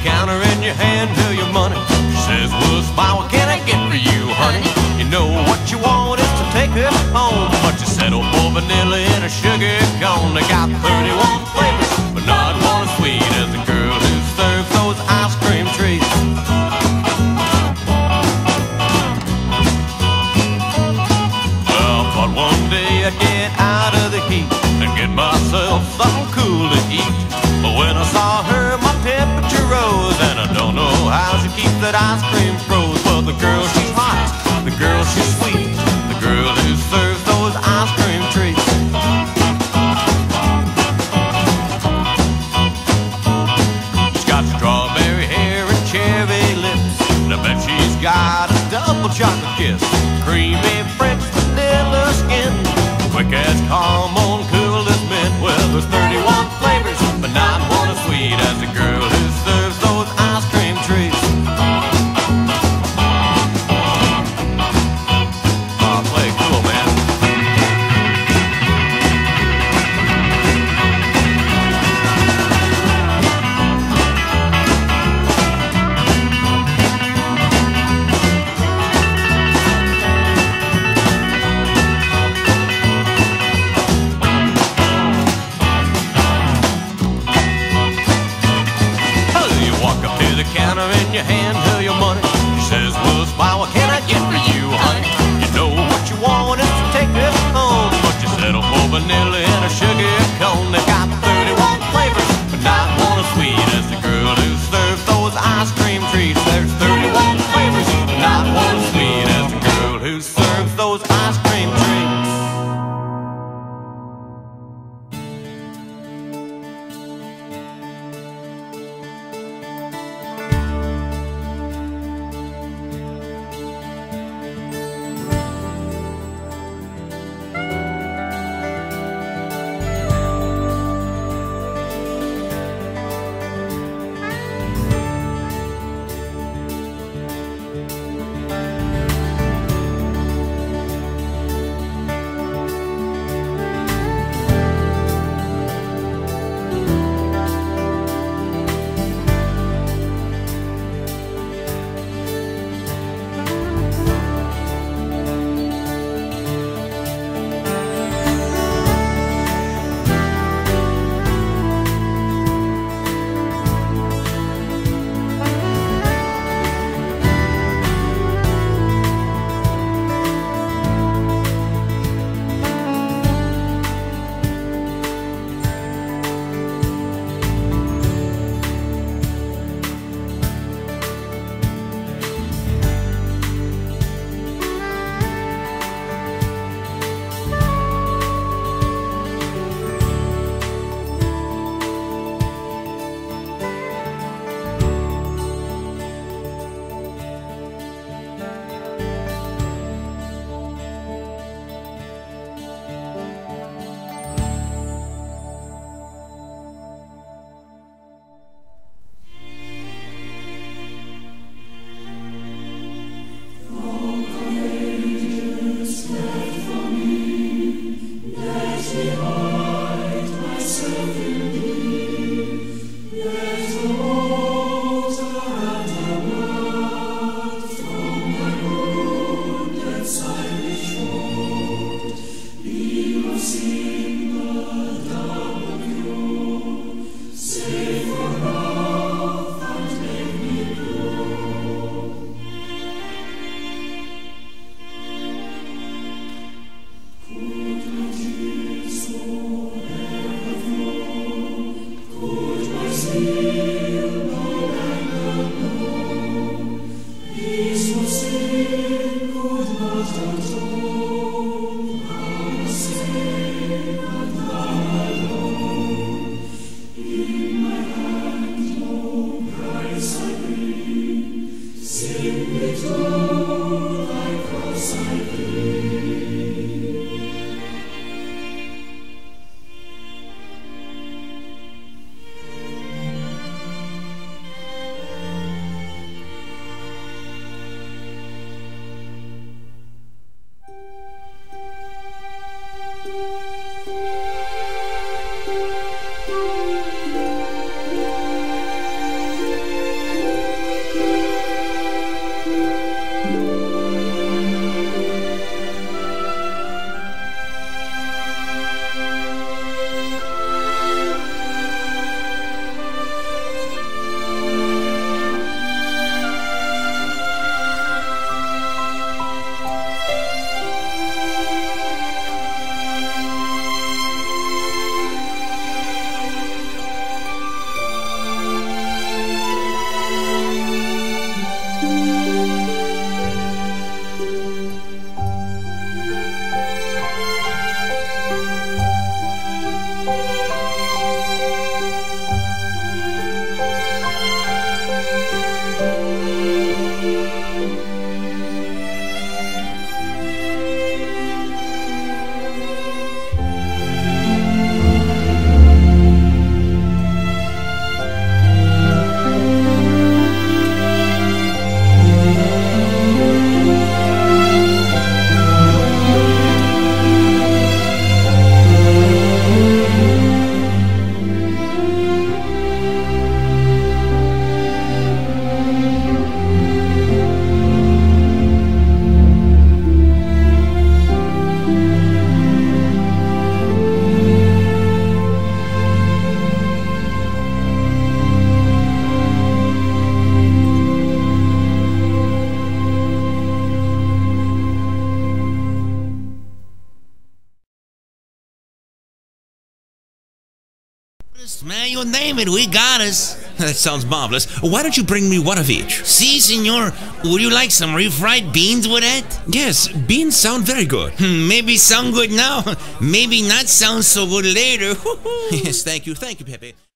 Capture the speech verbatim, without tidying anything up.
counter in your hand till your money. She says, well, smile, what can I get for you, honey? You know what you want is to take her home, but you settle for vanilla and a sugar cone. They got thirty-one flavors, but not one as sweet as the girl who serves those ice cream treats. Well, I thought one day I'd get out of the heat and get myself something cool to eat. But when I saw her, my temperature rose, and I don't know how she keeps that ice cream froze. Well, the girl, she's hot, the girl, she's sweet, the girl who serves those ice cream treats. She's got strawberry hair and cherry lips, and I bet she's got a double chocolate kiss. Creamy French vanilla skin, quick as caramel, cool as mint. Well, there's thirty-one flavors, but not one as sweet as the girl who serves those ice cream treats. Oh, play it cool, man. man. You name it, we got us. That sounds marvelous. Why don't you bring me one of each? Si, senor. Would you like some refried beans with that? Yes, beans sound very good. Maybe sound good now. Maybe not sound so good later. Yes, thank you. Thank you, Pepe.